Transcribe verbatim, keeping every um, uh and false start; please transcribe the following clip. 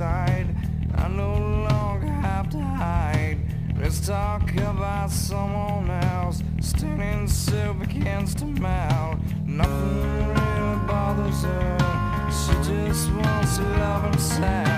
inside. I no longer have to hide. Let's talk about someone else. Standing so begins to melt. Nothing really bothers her. She just wants love and sex.